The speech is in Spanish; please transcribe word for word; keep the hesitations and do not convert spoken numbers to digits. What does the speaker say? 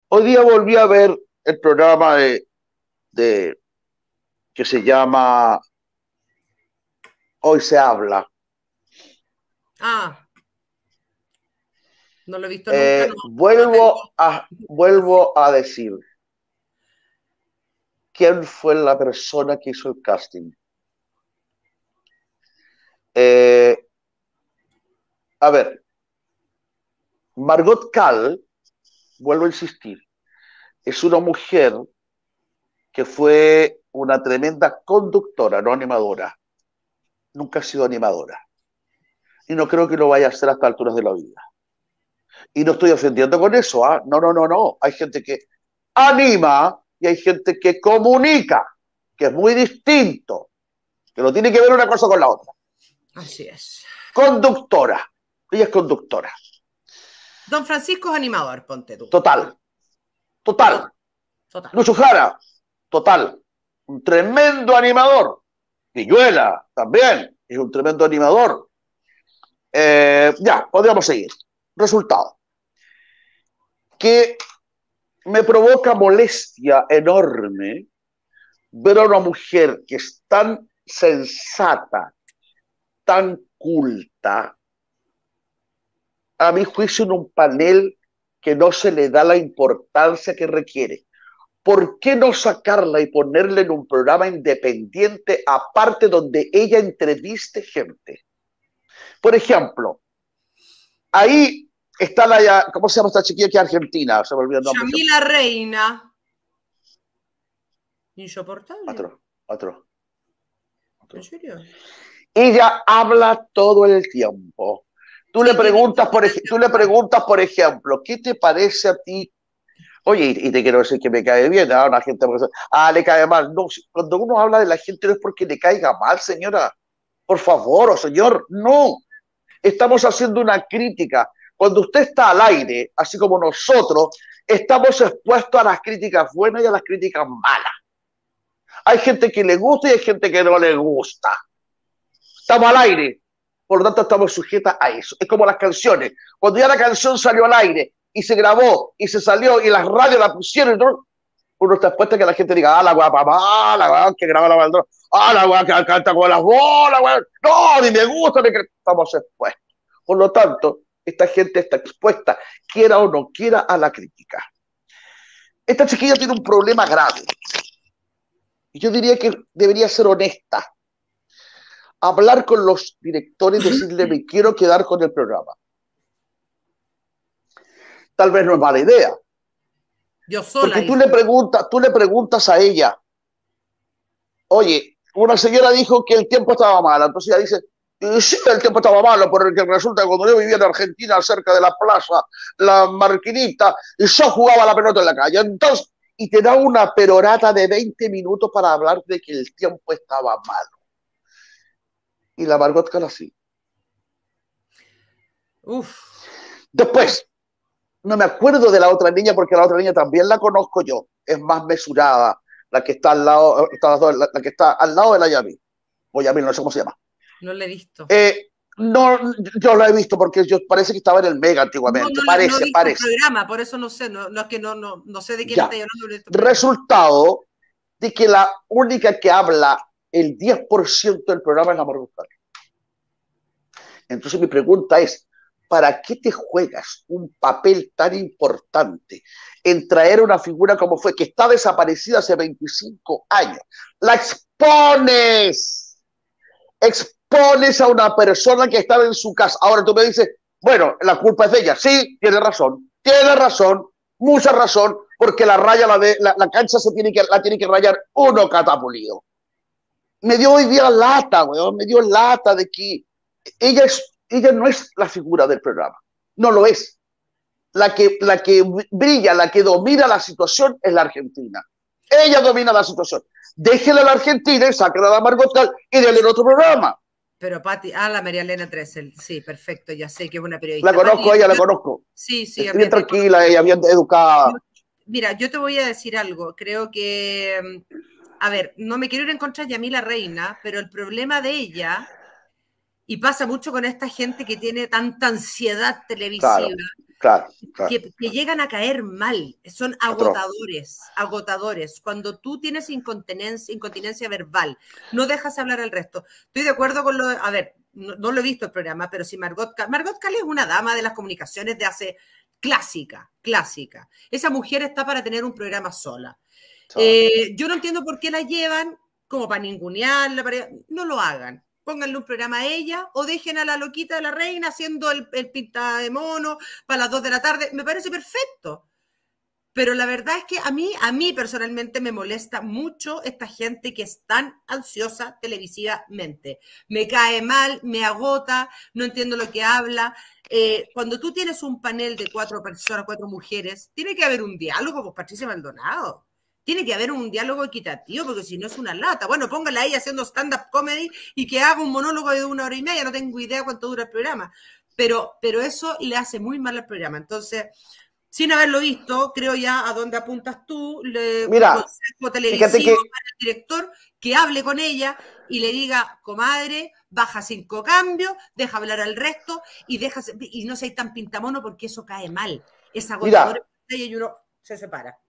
Hoy día volví a ver el programa de, de que se llama Hoy se habla. Ah, no lo he visto nunca, no, Eh, no vuelvo tengo a, así. vuelvo a decir, ¿quién fue la persona que hizo el casting? Eh, a ver, Margot Cal, vuelvo a insistir, es una mujer que fue una tremenda conductora, no animadora. Nunca ha sido animadora. Y no creo que lo vaya a hacer hasta alturas de la vida. Y no estoy ofendiendo con eso, ¿ah? No, no, no, no. Hay gente que anima y hay gente que comunica, que es muy distinto, que no tiene que ver una cosa con la otra. Así es. Conductora. Ella es conductora. Don Francisco es animador, ponte tú. Total. Total, Total. total. Lucho Jara. Total. Un tremendo animador. Villuela también es un tremendo animador. Eh, ya, podríamos seguir. Resultado. Que me provoca molestia enorme ver a una mujer que es tan sensata, tan culta, a mi juicio en un panel que no se le da la importancia que requiere. ¿Por qué no sacarla y ponerla en un programa independiente aparte donde ella entreviste gente? Por ejemplo, ahí está la, ¿cómo se llama esta chiquilla que es argentina? Se me olvidó el nombre siempre. Yamila Reina. Insoportable. Otro, otro, otro. ¿En serio? Ella habla todo el tiempo. Tú, Sí, le tiene preguntas, por, tú le hablar. preguntas, por ejemplo, ¿qué te parece a ti? Oye, y, y te quiero decir que me cae bien, ¿eh? Una gente, ah, le cae mal. No, cuando uno habla de la gente no es porque le caiga mal, señora. Por favor, o señor, no. Estamos haciendo una crítica. Cuando usted está al aire, así como nosotros, estamos expuestos a las críticas buenas y a las críticas malas. Hay gente que le gusta y hay gente que no le gusta. Estamos al aire, por lo tanto estamos sujetas a eso. Es como las canciones. Cuando ya la canción salió al aire y se grabó y se salió y las radios la pusieron, ¿no? Uno está expuesto a que la gente diga, ah, la guapa, ah, la guapa que graba la bandera, ah, la guapa que canta con las bolas, güey. No, ni me gusta, ni que estamos expuestos. Por lo tanto, esta gente está expuesta, quiera o no quiera, a la crítica. Esta chiquilla tiene un problema grave. Y yo diría que debería ser honesta. Hablar con los directores y decirle, me quiero quedar con el programa. Tal vez no es mala idea. Yo sola. Porque tú le preguntas, tú le preguntas a ella, oye, una señora dijo que el tiempo estaba malo, entonces ella dice, sí, el tiempo estaba malo, porque resulta que cuando yo vivía en Argentina, cerca de la plaza, la Marquinita, y yo jugaba la pelota en la calle, entonces, y te da una perorata de veinte minutos para hablar de que el tiempo estaba malo. Y la Margot Cal así. Uf. Después, no me acuerdo de la otra niña, porque la otra niña también la conozco yo, es más mesurada, la que está al lado, la, la que está al lado de la Yami, o Yami, no sé cómo se llama. No la he visto. Eh, no, yo la he visto porque yo parece que estaba en el Mega antiguamente. No, no, parece, no he visto parece. el programa, por eso no sé, no, no es que no, no, no sé de quién está hablando. Resultado de que la única que habla el diez por ciento del programa es la Margot Cal. Entonces mi pregunta es, ¿para qué te juegas un papel tan importante en traer una figura como fue, que está desaparecida hace veinticinco años? La expones, expones a una persona que estaba en su casa. Ahora tú me dices, bueno, la culpa es de ella. Sí, tiene razón, tiene razón, mucha razón, porque la raya, la, de, la, la cancha se tiene que, la tiene que rayar uno catapulido. Me dio hoy día lata, weón, me dio lata de que ella, es, ella no es la figura del programa, no lo es. La que, la que brilla, la que domina la situación es la Argentina. Ella domina la situación. Déjela a la Argentina y sáquela a la Margot Cal y denle otro programa. Pero Pati, ah, la María Elena Tressel, sí, perfecto, ya sé que es una periodista. La conozco, Pati, ella yo, la conozco. Sí, sí. Es bien tranquila, ella bien educada. Mira, yo te voy a decir algo, creo que, a ver, no me quiero ir en contra de Yamila Reina, pero el problema de ella, y pasa mucho con esta gente que tiene tanta ansiedad televisiva, claro, Claro, claro. Que, que llegan a caer mal, son agotadores, agotadores. Cuando tú tienes incontinencia, incontinencia verbal, no dejas hablar al resto. Estoy de acuerdo con lo de, a ver, no, no lo he visto el programa, pero si Margot, Margot Cali es una dama de las comunicaciones de hace, clásica, clásica. Esa mujer está para tener un programa sola. Eh, yo no entiendo por qué la llevan como para ningunearla, para... no lo hagan. Pónganle un programa a ella o dejen a la loquita de la reina haciendo el, el pinta de mono para las dos de la tarde. Me parece perfecto. Pero la verdad es que a mí, a mí personalmente me molesta mucho esta gente que es tan ansiosa televisivamente. Me cae mal, me agota, no entiendo lo que habla. Eh, cuando tú tienes un panel de cuatro personas, cuatro mujeres, tiene que haber un diálogo, pues Patricia Maldonado. Tiene que haber un diálogo equitativo, porque si no es una lata. Bueno, póngala ahí haciendo stand-up comedy y que haga un monólogo de una hora y media. No tengo idea cuánto dura el programa. Pero, pero eso le hace muy mal al programa. Entonces, sin haberlo visto, creo ya a dónde apuntas tú, le, Mira, un consejo televisivo que... para el director, que hable con ella y le diga, comadre, baja cinco cambios, deja hablar al resto y, deja, y no seas tan pintamono porque eso cae mal. Es agotador y uno se separa.